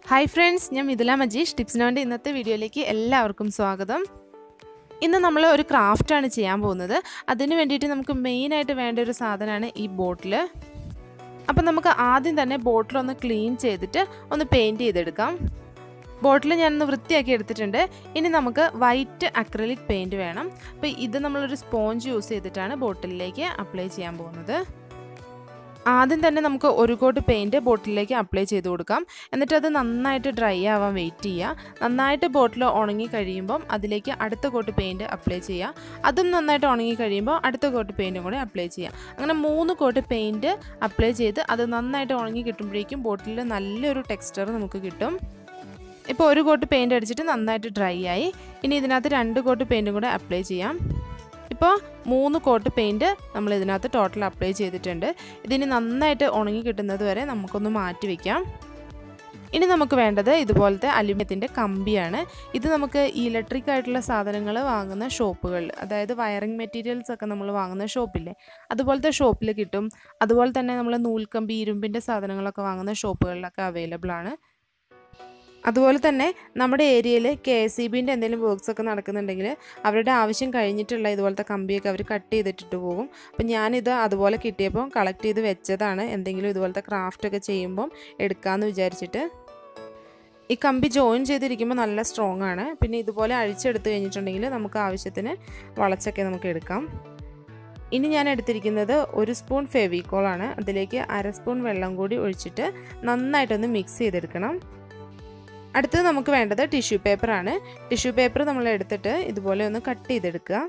Hi friends, I am Idula Majish. Tips nonde innathe video like എല്ലാവർക്കും സ്വാഗതം. ഇന്ന് നമ്മൾ ഒരു ക്രാഫ്റ്റ് ആണ് ചെയ്യാൻ പോകുന്നത്. അതിനു വേണ്ടിയിട്ട് നമുക്ക് മെയിൻ ആയിട്ട് വേണ്ട ഒരു സാധനമാണ് ഈ ബോട്ടിൽ. അപ്പോൾ നമുക്ക് ആദ്യം തന്നെ ബോട്ടിൽ ഒന്ന് ക്ലീൻ ചെയ്തിട്ട് ഒന്ന് പെയിന്റ് ചെയ്തെടുക്കാം. ബോട്ടിൽ ഞാൻ ഒന്ന് വൃത്തിയാക്കി എടുത്തിട്ടുണ്ട്. ഇനി നമുക്ക് വൈറ്റ് അക്രിലിക് പെയിന്റ് വേണം. അപ്പോൾ ഇത് നമ്മൾ ഒരു സ്പോഞ്ച് യൂസ് ചെയ്തിട്ടാണ് ബോട്ടിലിലേക്ക് അപ്ലൈ ചെയ്യാൻ പോകുന്നത്. ആദ്യം തന്നെ നമുക്ക് ഒരു കോട്ട് പെയിന്റ് ബോട്ടിലേക്ക് അപ്ലൈ ചെയ്ത് കൊടുക്കാം. എന്നിട്ട് അത് നന്നായിട്ട് ഡ്രൈ ആവാൻ വെയിറ്റ് ചെയ്യുക. നന്നായിട്ട് ബോട്ടിൽ ഉണങ്ങി കഴിയുമ്പോൾ അതിലേക്ക് അടുത്ത കോട്ട് പെയിന്റ് അപ്ലൈ ചെയ്യുക. അതും നന്നായിട്ട് ഉണങ്ങി കഴിയുമ്പോൾ അടുത്ത കോട്ട് പെയിന്റും കൂടെ അപ്ലൈ ചെയ്യുക. അങ്ങനെ 3 കോട്ട് പെയിന്റ് അപ്ലൈ ചെയ്ത് അത് നന്നായിട്ട് ഉണങ്ങി കിട്ടുമ്പോഴേക്കും ബോട്ടിൽ നല്ലൊരു ടെക്സ്ചർ നമുക്ക് കിട്ടും. ഇപ്പോൾ ഒരു കോട്ട് പെയിന്റ് അടിച്ചിട്ട് നന്നായിട്ട് ഡ്രൈ ആയി. ഇനി ഇതിനകത്ത് 2 കോട്ട് പെയിന്റും കൂടെ അപ്ലൈ ചെയ്യാം. ഇപ്പോൾ 3 കോട്ട് പെയിന്റ് നമ്മൾ ഇതിനകത്ത് ടോട്ടൽ അപ്ലൈ ചെയ്തിട്ടുണ്ട്. ഇതിന് നന്നായിട്ട് ഉണങ്ങി കിട്ടുന്നത് വരെ നമുക്കൊന്ന് മാറ്റി വയ്ക്കാം. ഇനി നമുക്ക് വേണ്ടത് ഇതുപോലത്തെ അലുമിനിയത്തിൻ്റെ കമ്പിയാണ്. ഇത് നമുക്ക് ഇലക്ട്രിക് ആയിട്ടുള്ള സാധനങ്ങൾ വാങ്ങുന്ന ഷോപ്പുകളിൽ, അതായത് വയറിംഗ് മെറ്റീരിയൽസ് ഒക്കെ നമ്മൾ വാങ്ങുന്ന ഷോപ്പില്ലേ, അതുപോലത്തെ ഷോപ്പിൽ കിട്ടും. അതുപോലെ തന്നെ നമ്മൾ നൂൽക്കമ്പി, ഇരുമ്പിൻ്റെ സാധനങ്ങളൊക്കെ വാങ്ങുന്ന ഷോപ്പുകളിലൊക്കെ അവൈലബിൾ ആണ്. അതുപോലെ തന്നെ നമ്മുടെ ഏരിയയിൽ KSEBിൻ്റെ എന്തെങ്കിലും വർക്ക്സ് ഒക്കെ നടക്കുന്നുണ്ടെങ്കിൽ അവരുടെ ആവശ്യം കഴിഞ്ഞിട്ടുള്ള ഇതുപോലത്തെ കമ്പിയൊക്കെ അവർ കട്ട് ചെയ്തിട്ടിട്ട് പോകും. അപ്പം ഞാനിത് അതുപോലെ കിട്ടിയപ്പോൾ കളക്ട് ചെയ്ത് വെച്ചതാണ്. എന്തെങ്കിലും ഇതുപോലത്തെ ക്രാഫ്റ്റൊക്കെ ചെയ്യുമ്പം എടുക്കാമെന്ന് വിചാരിച്ചിട്ട്. ഈ കമ്പി ജോയിൻ ചെയ്തിരിക്കുമ്പോൾ നല്ല സ്ട്രോങ് ആണ്. പിന്നെ ഇതുപോലെ അഴിച്ചെടുത്ത് കഴിഞ്ഞിട്ടുണ്ടെങ്കിൽ നമുക്ക് ആവശ്യത്തിന് വളച്ചൊക്കെ നമുക്ക് എടുക്കാം. ഇനി ഞാൻ എടുത്തിരിക്കുന്നത് 1 സ്പൂൺ ഫെവിക്കോളാണ്. അതിലേക്ക് 1/2 സ്പൂൺ വെള്ളം കൂടി ഒഴിച്ചിട്ട് നന്നായിട്ടൊന്ന് മിക്സ് ചെയ്തെടുക്കണം. അടുത്തത് നമുക്ക് വേണ്ടത് ടിഷ്യൂ പേപ്പറാണ്. ടിഷ്യൂ പേപ്പർ നമ്മൾ എടുത്തിട്ട് ഇതുപോലെ ഒന്ന് കട്ട് ചെയ്തെടുക്കുക.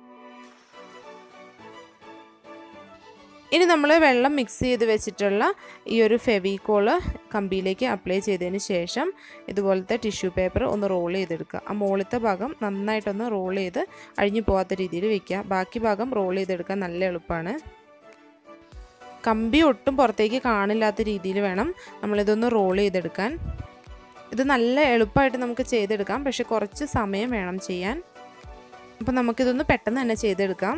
ഇനി നമ്മൾ വെള്ളം മിക്സ് ചെയ്ത് വെച്ചിട്ടുള്ള ഈ ഒരു ഫെവിക്കോള് കമ്പിയിലേക്ക് അപ്ലൈ ചെയ്തതിന് ശേഷം ഇതുപോലത്തെ ടിഷ്യൂ പേപ്പർ ഒന്ന് റോൾ ചെയ്തെടുക്കുക. ആ മുകളിലത്തെ ഭാഗം നന്നായിട്ടൊന്ന് റോൾ ചെയ്ത് അഴിഞ്ഞു പോകാത്ത രീതിയിൽ വയ്ക്കുക. ബാക്കി ഭാഗം റോൾ ചെയ്തെടുക്കാൻ നല്ല എളുപ്പമാണ്. കമ്പി ഒട്ടും പുറത്തേക്ക് കാണില്ലാത്ത രീതിയിൽ വേണം നമ്മളിതൊന്ന് റോൾ ചെയ്തെടുക്കാൻ. ഇത് നല്ല എളുപ്പമായിട്ട് നമുക്ക് ചെയ്തെടുക്കാം, പക്ഷെ കുറച്ച് സമയം വേണം ചെയ്യാൻ. അപ്പോൾ നമുക്കിതൊന്ന് പെട്ടെന്ന് തന്നെ ചെയ്തെടുക്കാം.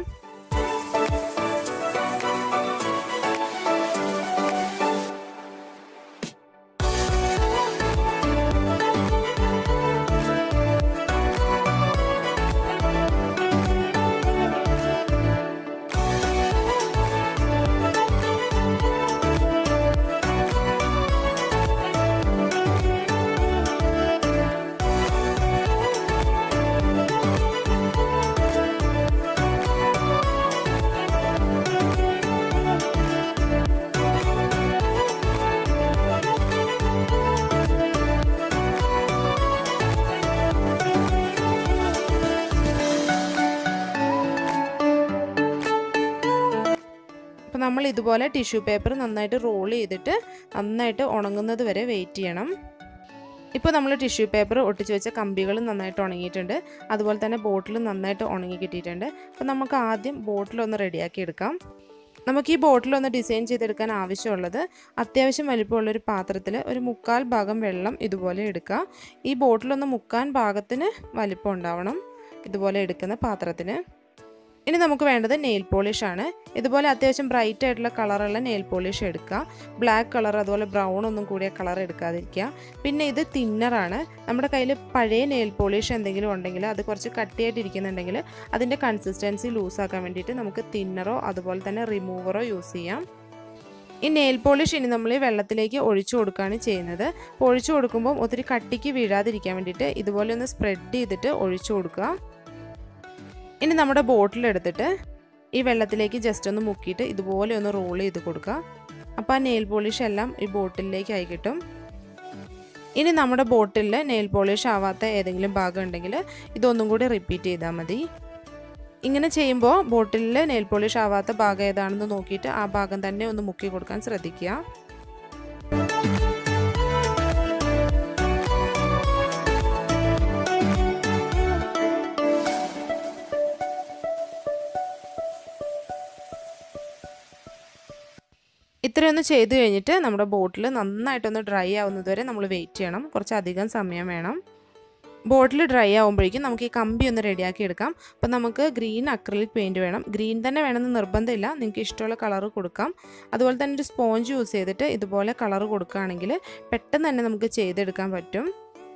നമ്മൾ ഇതുപോലെ ടിഷ്യൂ പേപ്പർ നന്നായിട്ട് റോൾ ചെയ്തിട്ട് നന്നായിട്ട് ഉണങ്ങുന്നത് വരെ വെയിറ്റ് ചെയ്യണം. ഇപ്പോൾ നമ്മൾ ടിഷ്യൂ പേപ്പർ ഒട്ടിച്ച് വെച്ച കമ്പികൾ നന്നായിട്ട് ഉണങ്ങിയിട്ടുണ്ട്. അതുപോലെ തന്നെ ബോട്ടിൽ നന്നായിട്ട് ഉണങ്ങി കിട്ടിയിട്ടുണ്ട്. അപ്പോൾ നമുക്ക് ആദ്യം ബോട്ടിലൊന്ന് റെഡിയാക്കി എടുക്കാം. നമുക്ക് ഈ ബോട്ടിലൊന്ന് ഡിസൈൻ ചെയ്തെടുക്കാൻ ആവശ്യമുള്ളത് അത്യാവശ്യം വലിപ്പമുള്ളൊരു പാത്രത്തിൽ ഒരു 1/4 ഭാഗം വെള്ളം ഇതുപോലെ എടുക്കുക. ഈ ബോട്ടിലൊന്ന് 1/4 ഭാഗത്തിന് വലിപ്പം ഉണ്ടാവണം ഇതുപോലെ എടുക്കുന്ന പാത്രത്തിന്. ഇനി നമുക്ക് വേണ്ടത് നെയിൽ പോളിഷ് ആണ്. ഇതുപോലെ അത്യാവശ്യം ബ്രൈറ്റ് ആയിട്ടുള്ള കളറുള്ള നെയിൽ പോളിഷ് എടുക്കുക. ബ്ലാക്ക് കളർ അതുപോലെ ബ്രൗൺ ഒന്നും കൂടിയ കളർ എടുക്കാതിരിക്കുക. പിന്നെ ഇത് തിന്നറാണ്. നമ്മുടെ കയ്യിൽ പഴയ നെയിൽ പോളിഷ് എന്തെങ്കിലും ഉണ്ടെങ്കിൽ അത് കുറച്ച് കട്ടിയായിട്ടിരിക്കുന്നുണ്ടെങ്കിൽ അതിൻ്റെ കൺസിസ്റ്റൻസി ലൂസാക്കാൻ വേണ്ടിയിട്ട് നമുക്ക് തിന്നറോ അതുപോലെ തന്നെ റിമൂവറോ യൂസ് ചെയ്യാം. ഈ നെയിൽ പോളിഷ് ഇനി നമ്മൾ ഈ വെള്ളത്തിലേക്ക് ഒഴിച്ചു കൊടുക്കുകയാണ് ചെയ്യുന്നത്. അപ്പോൾ ഒഴിച്ചു കൊടുക്കുമ്പോൾ ഒത്തിരി കട്ടിക്ക് വീഴാതിരിക്കാൻ വേണ്ടിയിട്ട് ഇതുപോലെ ഒന്ന് സ്പ്രെഡ് ചെയ്തിട്ട് ഒഴിച്ചു കൊടുക്കുക. ഇനി നമ്മുടെ ബോട്ടിൽ എടുത്തിട്ട് ഈ വെള്ളത്തിലേക്ക് ജസ്റ്റ് ഒന്ന് മുക്കിയിട്ട് ഇതുപോലെ ഒന്ന് റോൾ ചെയ്ത് കൊടുക്കുക. അപ്പോൾ ആ നെയിൽ പോളിഷ് എല്ലാം ഈ ബോട്ടിലേക്ക് ആയി കിട്ടും. ഇനി നമ്മുടെ ബോട്ടിലിൽ നെയിൽ പോളിഷ് ആവാത്ത ഏതെങ്കിലും ഭാഗം ഉണ്ടെങ്കിൽ ഇതൊന്നും കൂടി റിപ്പീറ്റ് ചെയ്താൽ മതി. ഇങ്ങനെ ചെയ്യുമ്പോൾ ബോട്ടിലിൽ നെയിൽ പോളിഷ് ആവാത്ത ഭാഗം ഏതാണെന്ന് നോക്കിയിട്ട് ആ ഭാഗം തന്നെ ഒന്ന് മുക്കി കൊടുക്കാൻ ശ്രദ്ധിക്കുക. ഇത്രയൊന്ന് ചെയ്ത് കഴിഞ്ഞിട്ട് നമ്മുടെ ബോട്ടിൽ നന്നായിട്ടൊന്ന് ഡ്രൈ ആവുന്നത് വരെ നമ്മൾ വെയിറ്റ് ചെയ്യണം. കുറച്ചധികം സമയം വേണം. ബോട്ടിൽ ഡ്രൈ ആകുമ്പോഴേക്കും നമുക്ക് ഈ കമ്പി ഒന്ന് റെഡിയാക്കി എടുക്കാം. അപ്പോൾ നമുക്ക് ഗ്രീൻ അക്രിലിക് പെയിൻറ്റ് വേണം. ഗ്രീൻ തന്നെ വേണമെന്ന് നിർബന്ധമില്ല, നിങ്ങൾക്ക് ഇഷ്ടമുള്ള കളർ കൊടുക്കാം. അതുപോലെ തന്നെ ഒരു സ്പോഞ്ച് യൂസ് ചെയ്തിട്ട് ഇതുപോലെ കളർ കൊടുക്കുകയാണെങ്കിൽ പെട്ടെന്ന് തന്നെ നമുക്ക് ചെയ്തെടുക്കാൻ പറ്റും.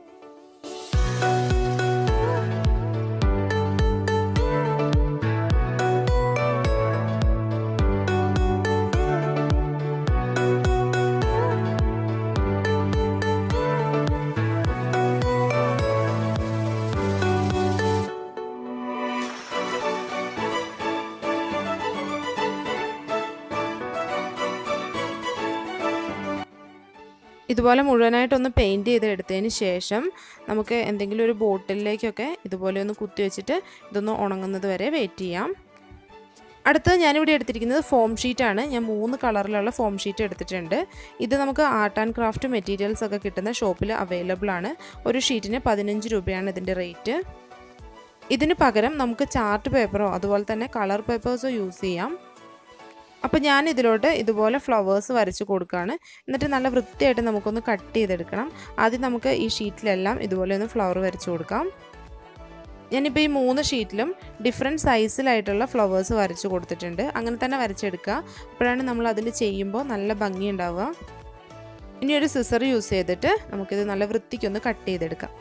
ഇതുപോലെ മുഴുവനായിട്ടൊന്ന് പെയിൻറ്റ് ചെയ്തെടുത്തതിന് ശേഷം നമുക്ക് എന്തെങ്കിലും ഒരു ബോട്ടിലേക്കൊക്കെ ഇതുപോലെ ഒന്ന് കുത്തി വെച്ചിട്ട് ഇതൊന്ന് ഉണങ്ങുന്നത് വരെ വെയിറ്റ് ചെയ്യാം. അടുത്തത് ഞാനിവിടെ എടുത്തിരിക്കുന്നത് ഫോം ഷീറ്റാണ്. ഞാൻ 3 കളറിലുള്ള ഫോം ഷീറ്റ് എടുത്തിട്ടുണ്ട്. ഇത് നമുക്ക് ആർട്ട് ആൻഡ് ക്രാഫ്റ്റ് മെറ്റീരിയൽസ് ഒക്കെ കിട്ടുന്ന ഷോപ്പിൽ അവൈലബിൾ ആണ്. ഒരു ഷീറ്റിന് 15 രൂപയാണ് ഇതിൻ്റെ റേറ്റ്. ഇതിന് പകരം നമുക്ക് ചാർട്ട് പേപ്പറോ അതുപോലെ തന്നെ കളർ പേപ്പേഴ്സോ യൂസ് ചെയ്യാം. അപ്പോൾ ഞാൻ ഇതിലോട്ട് ഇതുപോലെ ഫ്ലവേഴ്സ് വരച്ച് കൊടുക്കുകയാണ്. എന്നിട്ട് നല്ല വൃത്തിയായിട്ട് നമുക്കൊന്ന് കട്ട് ചെയ്തെടുക്കണം. ആദ്യം നമുക്ക് ഈ ഷീറ്റിലെല്ലാം ഇതുപോലെ ഒന്ന് ഫ്ലവർ വരച്ച് കൊടുക്കാം. ഞാനിപ്പോൾ ഈ 3 ഷീറ്റിലും ഡിഫറെൻറ്റ് സൈസിലായിട്ടുള്ള ഫ്ലവേഴ്സ് വരച്ച് കൊടുത്തിട്ടുണ്ട്. അങ്ങനെ തന്നെ വരച്ചെടുക്കുക. അപ്പോഴാണ് നമ്മൾ അതിൽ ചെയ്യുമ്പോൾ നല്ല ഭംഗി ഉണ്ടാവുക. ഇനി ഒരു സിസർ യൂസ് ചെയ്തിട്ട് നമുക്കിത് നല്ല വൃത്തിക്കൊന്ന് കട്ട് ചെയ്തെടുക്കാം.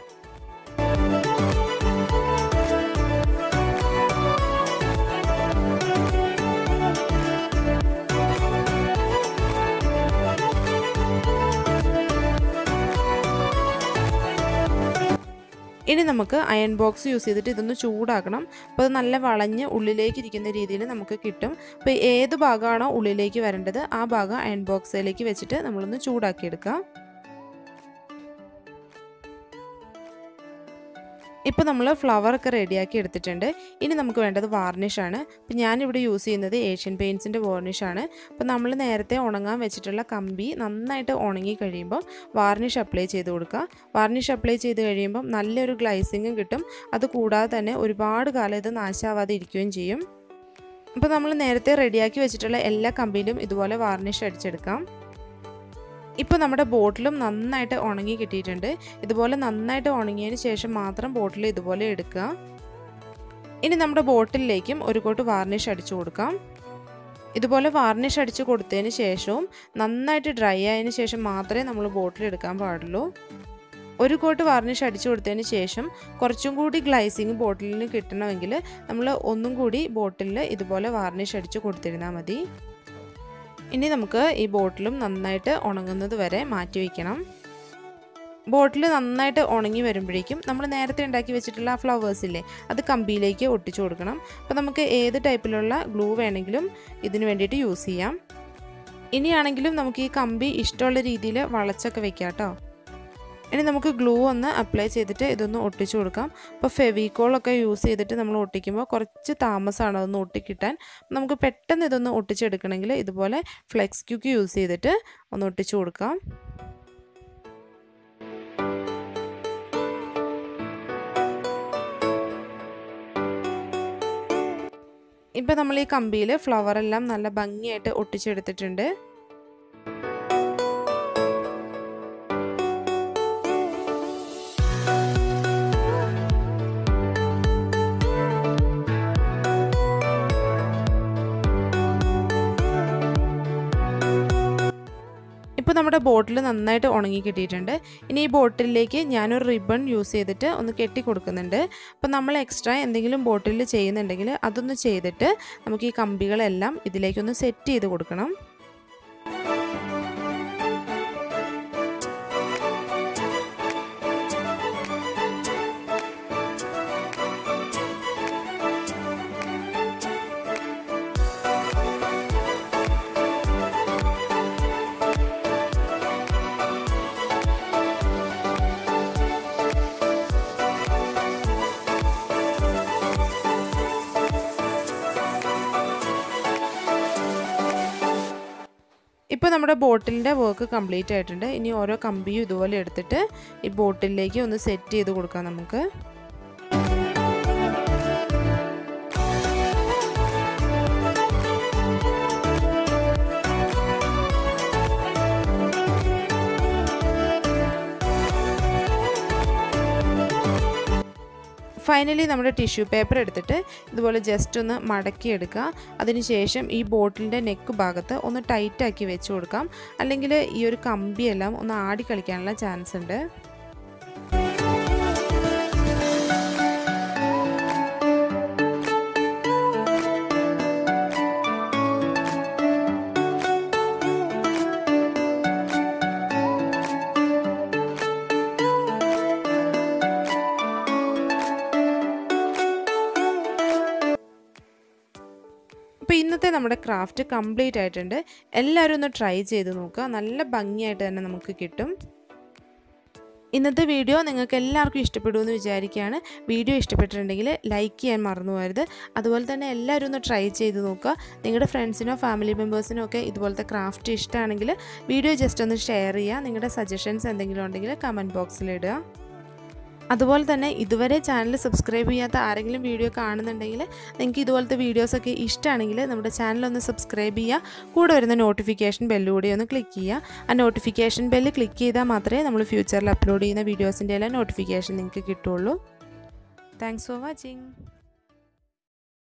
ഇനി നമുക്ക് അയൺ ബോക്സ് യൂസ് ചെയ്തിട്ട് ഇതൊന്ന് ചൂടാക്കണം. അപ്പോൾ അത് നല്ല വളഞ്ഞ് ഉള്ളിലേക്ക് ഇരിക്കുന്ന രീതിയിൽ നമുക്ക് കിട്ടും. അപ്പോൾ ഏത് ഭാഗമാണോ ഉള്ളിലേക്ക് വരേണ്ടത് ആ ഭാഗം അയൺ ബോക്സിലേക്ക് വെച്ചിട്ട് നമ്മളൊന്ന് ചൂടാക്കിയെടുക്കാം. ഇപ്പോൾ നമ്മൾ ഫ്ലവറൊക്കെ റെഡിയാക്കി എടുത്തിട്ടുണ്ട്. ഇനി നമുക്ക് വേണ്ടത് വാർണിഷാണ്. അപ്പോൾ ഞാനിവിടെ യൂസ് ചെയ്യുന്നത് ഏഷ്യൻ പെയിൻറ്റ്സിൻ്റെ വാർണിഷാണ്. അപ്പോൾ നമ്മൾ നേരത്തെ ഉണങ്ങാൻ വെച്ചിട്ടുള്ള കമ്പി നന്നായിട്ട് ഉണങ്ങി കഴിയുമ്പോൾ വാർണിഷ് അപ്ലൈ ചെയ്ത് കൊടുക്കുക. വാർണിഷ് അപ്ലൈ ചെയ്ത് കഴിയുമ്പം നല്ലൊരു ഗ്ലൈസിങ്ങും കിട്ടും. അതുകൂടാതെ തന്നെ ഒരുപാട് കാലം ഇത് നാശാവാതെ ഇരിക്കുകയും ചെയ്യും. അപ്പോൾ നമ്മൾ നേരത്തെ റെഡിയാക്കി വെച്ചിട്ടുള്ള എല്ലാ കമ്പിയിലും ഇതുപോലെ വാർണിഷ് അടിച്ചെടുക്കാം. ഇപ്പോൾ നമ്മുടെ ബോട്ടിലും നന്നായിട്ട് ഉണങ്ങി കിട്ടിയിട്ടുണ്ട്. ഇതുപോലെ നന്നായിട്ട് ഉണങ്ങിയതിന് ശേഷം മാത്രം ബോട്ടിൽ ഇതുപോലെ എടുക്കുക. ഇനി നമ്മുടെ ബോട്ടിലേക്കും ഒരു കോട്ട് വാർണിഷ് അടിച്ചു കൊടുക്കാം. ഇതുപോലെ വാർണിഷ് അടിച്ച് കൊടുത്തതിന് ശേഷവും നന്നായിട്ട് ഡ്രൈ ആയതിന് ശേഷം മാത്രമേ നമ്മൾ ബോട്ടിൽ എടുക്കാൻ പാടുള്ളൂ. ഒരു കോട്ട് വാർണിഷ് അടിച്ചു കൊടുത്തതിന് ശേഷം കുറച്ചും കൂടി ഗ്ലൈസിങ് ബോട്ടിലിന് കിട്ടണമെങ്കിൽ നമ്മൾ ഒന്നും കൂടി ബോട്ടിലിൽ ഇതുപോലെ വാർണിഷ് അടിച്ച് കൊടുത്തിരുന്നാൽ മതി. ഇനി നമുക്ക് ഈ ബോട്ടിലും നന്നായിട്ട് ഉണങ്ങുന്നത് വരെ മാറ്റി വയ്ക്കണം. ബോട്ടിൽ നന്നായിട്ട് ഉണങ്ങി വരുമ്പോഴേക്കും നമ്മൾ നേരത്തെ ഉണ്ടാക്കി വെച്ചിട്ടുള്ള ആ ഫ്ലവേഴ്സ് ഇല്ലേ, അത് കമ്പിയിലേക്ക് ഒട്ടിച്ചു കൊടുക്കണം. അപ്പോൾ നമുക്ക് ഏത് ടൈപ്പിലുള്ള ഗ്ലൂ വേണമെങ്കിലും ഇതിന് വേണ്ടിയിട്ട് യൂസ് ചെയ്യാം. ഇനിയാണെങ്കിലും നമുക്ക് ഈ കമ്പി ഇഷ്ടമുള്ള രീതിയിൽ വളച്ചൊക്കെ വെക്കാം കേട്ടോ. ഇനി നമുക്ക് ഗ്ലൂ ഒന്ന് അപ്ലൈ ചെയ്തിട്ട് ഇതൊന്ന് ഒട്ടിച്ചു കൊടുക്കാം. അപ്പോൾ ഫെവിക്കോളൊക്കെ യൂസ് ചെയ്തിട്ട് നമ്മൾ ഒട്ടിക്കുമ്പോൾ കുറച്ച് താമസമാണ് അതൊന്ന് ഒട്ടിക്കിട്ടാൻ. നമുക്ക് പെട്ടെന്ന് ഇതൊന്ന് ഒട്ടിച്ചെടുക്കണമെങ്കിൽ ഇതുപോലെ ഫ്ലെക്സ് ക്യൂക്ക് യൂസ് ചെയ്തിട്ട് ഒന്ന് ഒട്ടിച്ചു കൊടുക്കാം. ഇപ്പോൾ നമ്മൾ ഈ കമ്പിയിൽ ഫ്ലവറെല്ലാം നല്ല ഭംഗിയായിട്ട് ഒട്ടിച്ചെടുത്തിട്ടുണ്ട്. ഇപ്പോൾ നമ്മുടെ ബോട്ടിൽ നന്നായിട്ട് ഉണങ്ങി കിട്ടിയിട്ടുണ്ട്. ഇനി ഈ ബോട്ടിലേക്ക് ഞാനൊരു റിബൺ യൂസ് ചെയ്തിട്ട് ഒന്ന് കെട്ടി കൊടുക്കുന്നുണ്ട്. അപ്പോൾ നമ്മൾ എക്സ്ട്രാ എന്തെങ്കിലും ബോട്ടിൽ ചെയ്യുന്നുണ്ടെങ്കിൽ അതൊന്ന് ചെയ്തിട്ട് നമുക്ക് ഈ കമ്പികളെല്ലാം ഇതിലേക്കൊന്ന് സെറ്റ് ചെയ്ത് കൊടുക്കണം. ഇപ്പോൾ നമ്മുടെ ബോട്ടിലിൻ്റെ വർക്ക് കംപ്ലീറ്റ് ആയിട്ടുണ്ട്. ഇനി ഓരോ കമ്പിയും ഇതുപോലെ എടുത്തിട്ട് ഈ ബോട്ടിലേക്ക് ഒന്ന് സെറ്റ് ചെയ്ത് കൊടുക്കാം നമുക്ക്. ഫൈനലി നമ്മുടെ ടിഷ്യൂ പേപ്പർ എടുത്തിട്ട് ഇതുപോലെ ജസ്റ്റ് ഒന്ന് മടക്കിയെടുക്കുക. അതിനുശേഷം ഈ ബോട്ടിലിൻ്റെ നെക്ക് ഭാഗത്ത് ഒന്ന് ടൈറ്റാക്കി വെച്ച് കൊടുക്കാം. അല്ലെങ്കിൽ ഈ ഒരു കമ്പിയെല്ലാം ഒന്ന് ആടി കളിക്കാനുള്ള ചാൻസ് ഉണ്ട്. അപ്പോൾ ഇന്നത്തെ നമ്മുടെ ക്രാഫ്റ്റ് കംപ്ലീറ്റ് ആയിട്ടുണ്ട്. എല്ലാവരും ഒന്ന് ട്രൈ ചെയ്ത് നോക്കുക. നല്ല ഭംഗിയായിട്ട് തന്നെ നമുക്ക് കിട്ടും. ഇന്നത്തെ വീഡിയോ നിങ്ങൾക്ക് എല്ലാവർക്കും ഇഷ്ടപ്പെടുമെന്ന് വിചാരിക്കുകയാണ്. വീഡിയോ ഇഷ്ടപ്പെട്ടിട്ടുണ്ടെങ്കിൽ ലൈക്ക് ചെയ്യാൻ മറന്നു പോകരുത്. അതുപോലെ തന്നെ എല്ലാവരും ഒന്ന് ട്രൈ ചെയ്ത് നോക്കുക. നിങ്ങളുടെ ഫ്രണ്ട്സിനോ ഫാമിലി മെമ്പേഴ്സിനോ ഒക്കെ ഇതുപോലത്തെ ക്രാഫ്റ്റ് ഇഷ്ടമാണെങ്കിൽ വീഡിയോ ജസ്റ്റ് ഒന്ന് ഷെയർ ചെയ്യുക. നിങ്ങളുടെ സജഷൻസ് എന്തെങ്കിലും ഉണ്ടെങ്കിൽ കമൻറ്റ് ബോക്സിൽ ഇടുക. അതുപോലെ തന്നെ ഇതുവരെ ചാനൽ സബ്സ്ക്രൈബ് ചെയ്യാത്ത ആരെങ്കിലും വീഡിയോ കാണുന്നുണ്ടെങ്കിൽ നിങ്ങൾക്ക് ഇതുപോലത്തെ വീഡിയോസൊക്കെ ഇഷ്ടമാണെങ്കിൽ നമ്മുടെ ചാനലൊന്ന് സബ്സ്ക്രൈബ് ചെയ്യുക. കൂടെ വരുന്ന നോട്ടിഫിക്കേഷൻ ബെല്ല് കൂടി ഒന്ന് ക്ലിക്ക് ചെയ്യുക. ആ നോട്ടിഫിക്കേഷൻ ബെല്ല് ക്ലിക്ക് ചെയ്താൽ മാത്രമേ നമ്മൾ ഫ്യൂച്ചറിൽ അപ്ലോഡ് ചെയ്യുന്ന വീഡിയോസിൻ്റെ എല്ലാം നോട്ടിഫിക്കേഷൻ നിങ്ങൾക്ക് കിട്ടുള്ളൂ. Thanks for watching.